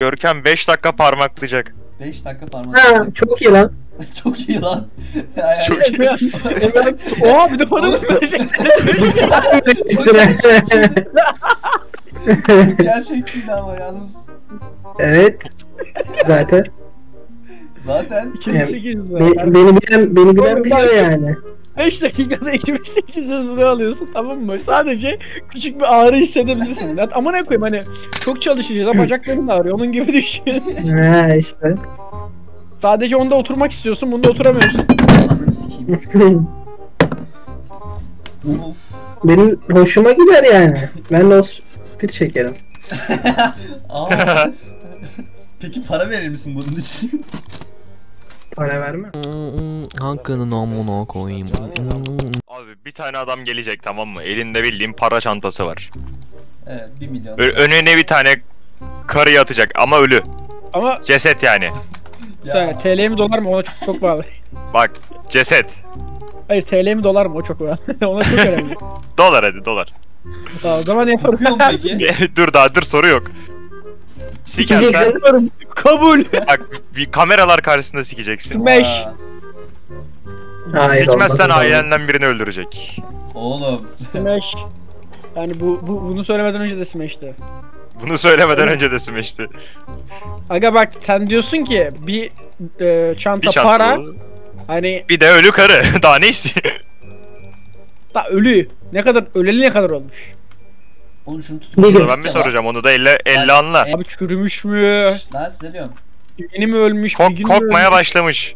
Görkem 5 dakika parmaklayacak. 5 dakika Ha, parmak. çok iyi lan. Çok iyi lan. Çok iyi. Oha bir de bana mı verecek? Üstüne. Gerçekçiydi ama yalnız. Evet. Zaten. Zaten 2800 lira. Beni bilen biliyor yani. 5 dakikada 2800 lira alıyorsun, tamam mı? Sadece küçük bir ağrı hissedebilirsin. Lan aman ne koyayım, hani çok çalışacağız ama bacakların da ağrıyor, onun gibi düşün. Ha işte. Sadece onda oturmak istiyorsun, bunda oturamıyorsun. ananı sikeyim. Uf. Benim hoşuma gider yani. Ben de o bir çekerim. Aa. Peki para verir misin bunun için? Para verme. Hakkının amına koyayım. Abi bir tane adam gelecek, tamam mı? Elinde bildiğin para çantası var. Evet 1 milyon. Önüne bir tane karıyı atacak ama ölü. Ama Ceset yani. sen TL mi dolar mı, ona çok bağlı. Bak, ceset. Hayır, TL mi dolar mı, o çok bağlı. Ona çok önemli. Dolar, hadi dolar. Tamam, o zaman yaparım. Okuyor mu peki? dur soru yok. Sikersen Sikeceksin. Kabul. bak, bir kameralar karşısında sikeceksin. Smash. Aa, Hayır, Sikmezsen olmaz. ailenden birini öldürecek. oğlum. Smash. Yani bunu söylemeden önce de Smash'ti. Bunu söylemeden önce de smash'ti. Aga bak, sen diyorsun ki bir çanta, Bir çanta para, dolu. hani Bir de ölü karı. Daha ne istiyor? da ölü. Ne kadar öleli ne kadar olmuş? Oğlum şunu tutup Bir Ben mi soracağım, onu da 50 anla. Abi çürümüş mü? Lan size diyorum. Yeni mi ölmüş? Bir gün mü Kokmaya ölmüş? başlamış.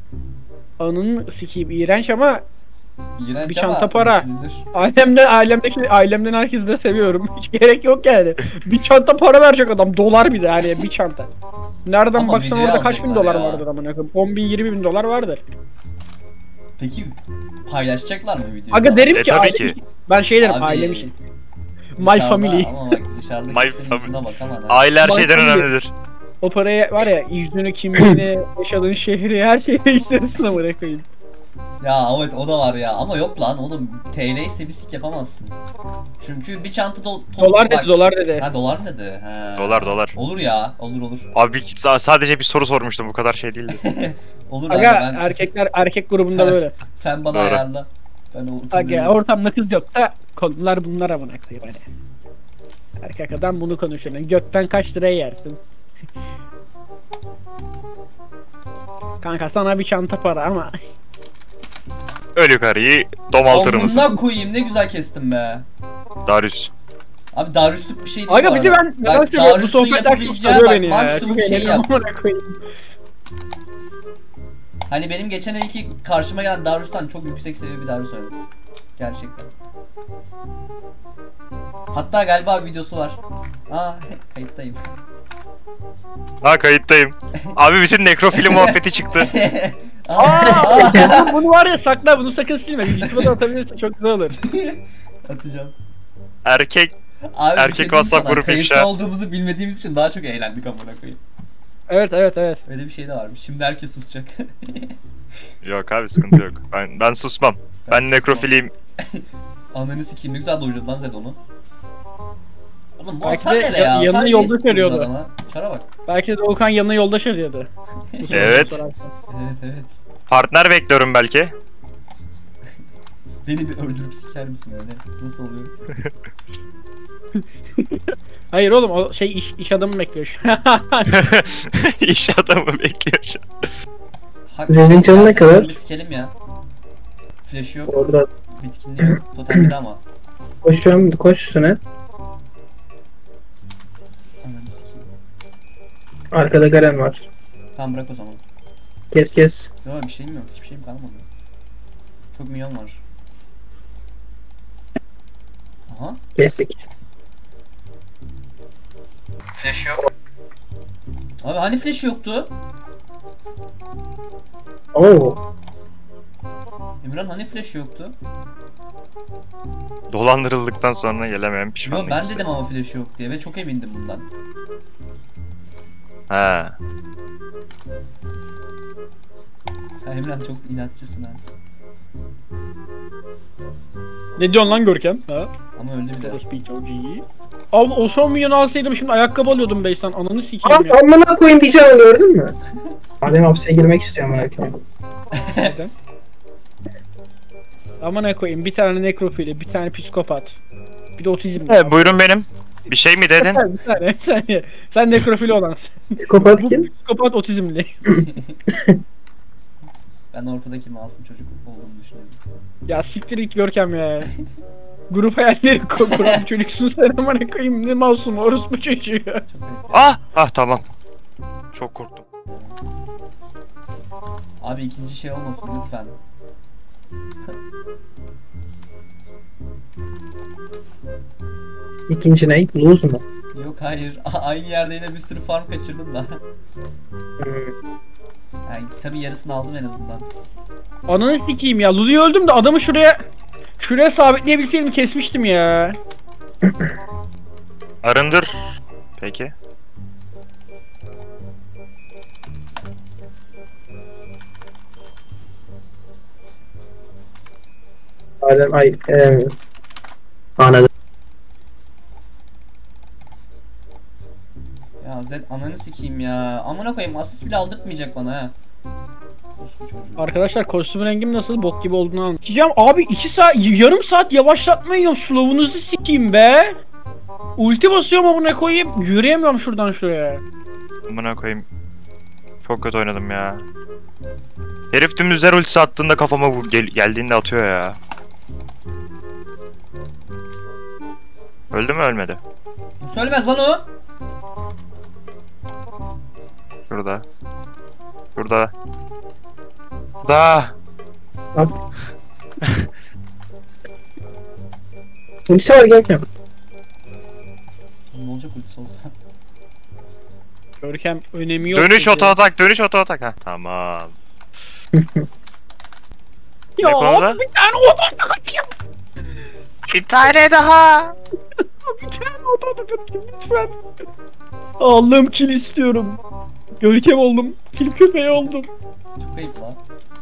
Anın sikeyim, iğrenç ama İğrenç bir ama çanta para. düşünülür. ailemden herkesi de seviyorum. Hiç gerek yok yani. Bir çanta para verecek adam, dolar bir de, hani bir çanta. Nereden Ama baksan video orada kaç bin alacaklar dolar ya. vardır amına koyayım. 10 bin 20 bin dolar vardır. Peki paylaşacaklar mı videoyu? Aga derim ki tabii ailem- ki. Ben şey derim, Abi, ailem için. My Dışarıda- family. Ama bak dışarıda My kimsenin family. yüzüne bakamaz. ha. Aile her şeyden Bakın bir- önemlidir. O paraya var ya, yüzünü, kimliğini, yaşadığın şehri, her şeyi değiştirirsin amına koyayım. Ya evet o da var ya ama yok lan oğlum TL ise bir sik yapamazsın. Çünkü bir çanta Dolar dedi, dolar dedi. Ha dolar mı dedi? He. Dolar. Olur ya olur. Abi sadece bir soru sormuştum, bu kadar şey değildi. Olur Aga abi, ben erkek grubunda böyle. sen bana Doğru. ayarla. Ben o Aga ortamda kız yok da konular bunlar amına koyayım hani. Erkek adam bunu konuşuyor. Gökten kaç liraya yersin? Kanka sana bir çanta para ama Ölü karıyı domaltır mısın? Amına koyayım ne güzel kestim be. Darius. Abi Darius'luk bir şey değil bu aga bir de arada. ben Bak, nedense bu Darius'un sohbetler çok yapabileceği sarıyor bak, beni ya. maksimum Çok şey eğleniyorum yap. amına koyayım. Hani benim geçen iki karşıma gelen Darius'tan çok yüksek seviye bir Darius oynadım. Gerçekten. Hatta galiba videosu var. Aa kayıttayım. Ha, kayıttayım. Abi bütün nekrofili muhabbeti çıktı. Bunu var ya, sakla bunu, sakın silme. YouTube'a da atabilirsin, çok güzel olur. Atacağım. Erkek Abi, bir Erkek şey diyeyim WhatsApp sana, grubu kayıtta ifşa. olduğumuzu bilmediğimiz için daha çok eğlendik amına koyayım. Evet. Öyle bir şey de varmış. Şimdi herkes susacak. Yok abi, sıkıntı yok. Ben susmam. Ben nekrofiliyim. Ananı sikeyim ne güzel doyurdun lan Zed onu. Oğlum bu Belki Hasan de ne be ya? yanına Sadece yolda vurdu söylüyordu. adama. Çara bak. Belki de Doğukan yanına yoldaş arıyordu. Bu soruyu Evet. sorarsan. Evet. Partner bekliyorum belki. Beni bir öldürüp siker misin öyle? Nasıl oluyor? Hayır oğlum, o şey iş adamı bekliyor şu an. İş adamı bekliyor şu an. Hak Rezin canı ne kadar? Sikelim ya. Flash yok, Orada bitkinliği yok. Totem bir de ama. koşuyorum, koş üstüne. Ananı sikeyim. Arkada Garen var. Tamam bırak o zaman. Kes. Yok bir şeyim yok. Hiçbir şeyim kalmadı. Çok milyon var. Aha. Kestik. Flash yok. Abi hani flash yoktu? Oo. Emran hani flash yoktu? Dolandırıldıktan sonra gelemeyen Yok pişmanlık ben hissi. dedim ama flash yok diye ve çok emindim bundan. He. Ha, Emran çok inatçısın ha. Ne diyorsun lan Görkem? Ha? Ama öldü bir de. Speed OG. Abi o son milyonu alsaydım şimdi ayakkabı alıyordum Beysan. Ananı sikeyim Abi ya. amına koyayım diyeceğim, gördün mü? Adem hapse girmek istiyorum belki. Neden? Ama ne koyayım, bir tane nekrofili, bir tane psikopat. Bir de otizmli. Evet, buyurun benim. Bir şey mi dedin? Bir saniye. Sen nekrofili olansın. Psikopat Bu kim? psikopat otizmli. Ben ortadaki masum çocuk olduğumu düşünüyorum. Ya siktir git Görkem ya. Grup hayalleri kuran çocuksun sen, ama ne koyayım, ne masum orospu çocuğu. Çok ayıp. Ah tamam. Çok korktum. Abi ikinci şey olmasın lütfen. İkinci ne? Lose mu? Yok hayır. Aynı yerde yine bir sürü farm kaçırdım da. Yani tabii yarısını aldım en azından. Ananı sikeyim ya. Lulu'yu öldüm de adamı şuraya sabitleyebilseydim kesmiştim ya. Arındır. Peki. Adem anladım. Ya Zed ananı sikeyim ya. Amına koyayım asist bile aldırtmayacak bana ha. Orospu çocuğu. Arkadaşlar kostüm rengim nasıl bok gibi olduğunu anladım. Diyeceğim abi 2 saat, yarım saat yavaşlatma yiyorum. Slow'unuzu sikeyim be. Ulti basıyorum ama ne koyayım, yürüyemiyorum şuradan şuraya. Amına koyayım. Çok kötü oynadım ya. Herif dümdüzler ultisi attığında kafama geldiğinde atıyor ya. Öldü mü ölmedi? Söylemez lan o. Şurada. Şurada. Da. Abi. Ultisi var, gelmiyor. Ne olacak ultisi olsa? Görkem önemi yok. Dönüş dedi. oto atak, dönüş oto atak. Ha tamam. Ya Ne konuda? abi bir tane oto atayım. Bir tane daha. Bir tane oto atayım lütfen. Allah'ım kill istiyorum. Görkem oldum. Kill köpeği oldum. Çok ayıp lan.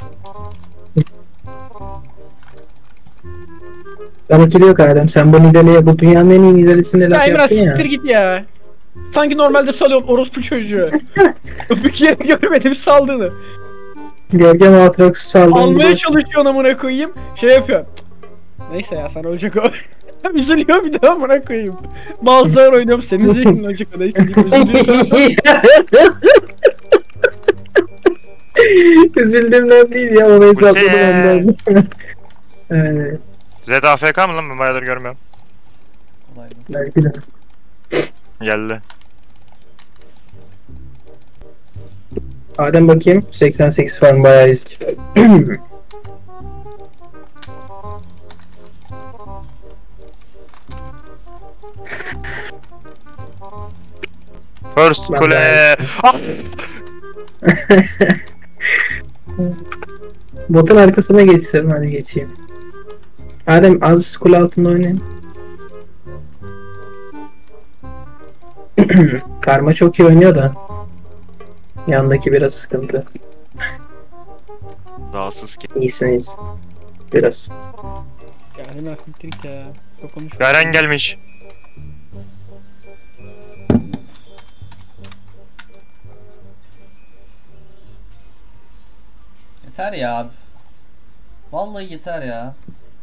Ama kili yok Adem. Sen bu lideriye, bu dünyanın en iyi liderisine Ya laf Emrah yaptın ya. siktir git ya. Sanki normalde salıyorsun orospu çocuğu. Bir kere görmedim saldığını. Görkem Aatrox'u saldığında. Almaya çalışıyorsun amına koyayım. Şey yapıyor. Neyse ya, sen ölecek o. Üzülüyor bir daha amına koyayım. Bazılar oynuyorum senin zihnin ölecek o, neyse deyip üzülüyorum. Üzüldüğümden değil ya, onu hesapladım ondan. Zed AFK mı lan? Ben bayağıdır görmüyorum. Kolaydı. Belki de. Geldi. Adem bakayım, 88 farm bayağı risk. First Ben kule. Ah! Botun arkasına geçsem, hadi geçeyim. Adem az kule altında oynayın. Karma çok iyi oynuyor da. Yandaki biraz sıkıntı. Dağsız ki. İyisin iyisin. Biraz. Ya Emrah siktir git ya. Çok konuş. Garen gelmiş. Yeter ya abi. Vallahi yeter ya.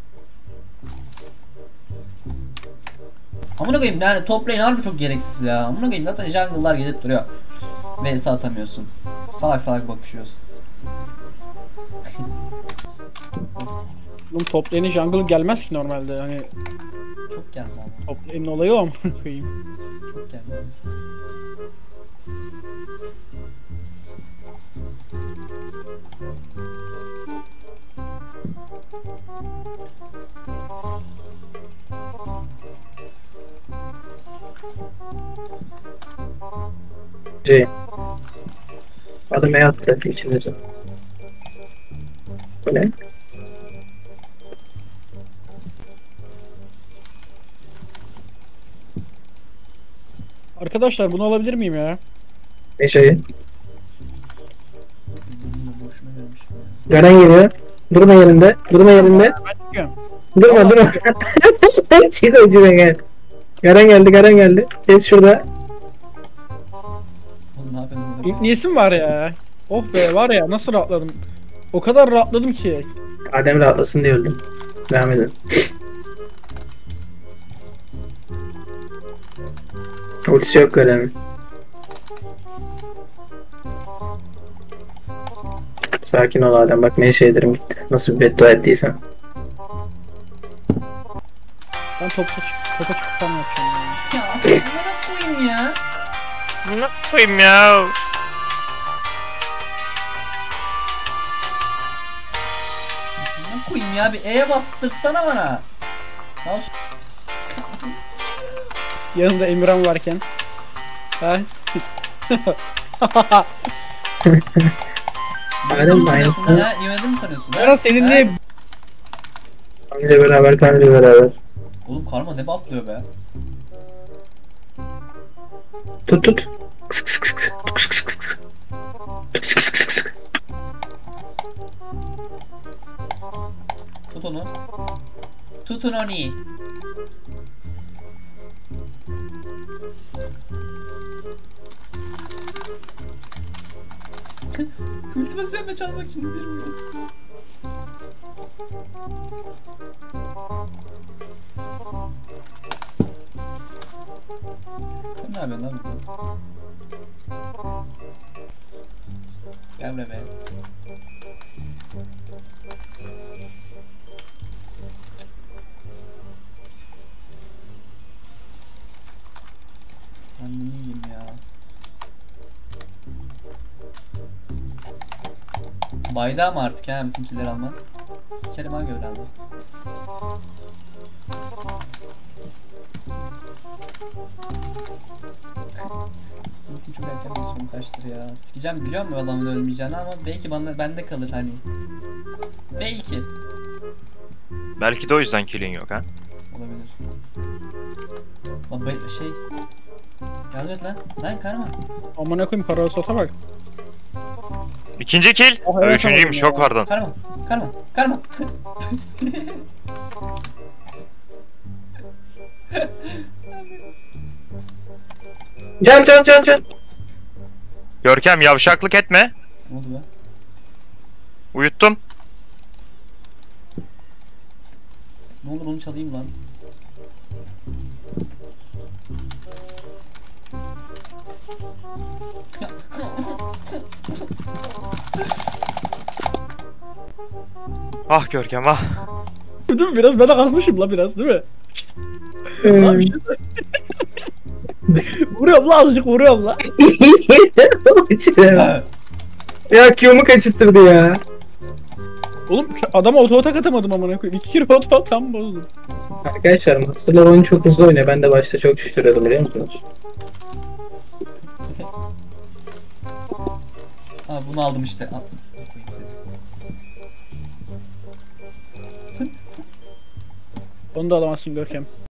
Amına koyayım yani top lane harbi çok gereksiz ya. Amına koyayım zaten jungle'lar gelip duruyor. VS atamıyorsun. Salak salak bakışıyorsun. Oğlum top lane'e jungle gelmez ki normalde, hani Çok geldi ama. top lane'in olayı o amına koyayım. Çok geldi. Adım E attı içimize. Bu ne? Arkadaşlar bunu alabilir miyim ya? Eşeği. Bunu boşuna vermişim ya. Garen geliyor. Durma yerinde. Durma yerinde. Ben çıkıyorum. Durma durma. Çık ucuna gel. Garen geldi, Garen geldi. Kes şurada. Oğlum ne yapıyorsun burada? Niyesim var ya. Oh be var ya nasıl rahatladım. O kadar rahatladım ki. Adem rahatlasın diye öldüm. Devam edin. Ultisi yok Garen'in. Sakin ol Adem, bak ne şeylerim gitti. Nasıl bir beddua ettiysen. Ben topa çıkıp tam yapacağım ya. Ya amına koyayım ya. Ne koyayım ya? Amına koyayım ya, bir E'ye bastırsana bana. Al şu... Yanında Emirhan varken. Ha? Adem mi sanıyorsun aynısını- ha? Yemedin mi sanıyorsun ha? Ya senin Ha? ne? Kanıyla beraber, kanıyla beraber. Oğlum karma ne batlıyor be? Tut tut. Tut onu. Tutun onu. Kultivasyonla çalmak için bir vurdum. Sen ne yapıyorsun lan burada? Gel buraya be. Ben ne yiyeyim ya? Bayda mı artık ya bütün killeri alman? Sikerim ha Gövren'de. Ulti çok erken basıyorum kaçtır ya. Sikeceğim biliyor musun adamın ölmeyeceğini ama belki bende kalır hani. Belki. Belki de o yüzden kill'in yok ha. Olabilir. Lan şey... Yardım et lan. Lan karma. Amına koyayım parasota bak. İkinci kill. Oh, evet, Üçüncüymüş, tamam çok ya. pardon. Karma. Karma. Karma. Can can can can. Görkem yavşaklık etme. Ne oldu be? Uyuttum. Ne olur onu çalayım lan. Ah Görkem ah. Değil mi? Biraz ben de kasmışım la biraz değil mi? Lan bir şey vuruyorum la azıcık vuruyorum la. İşte. Ya Q'mu kaçırttırdı ya. Oğlum adama oto atak atamadım amına koyayım. 2 kere oto atam bozdum. Arkadaşlar Master'lar oyunu çok hızlı oynuyor. Ben de başta çok şaşırıyordum biliyor musunuz? Aa bunu aldım işte. Al. Onu da alamazsın Görkem.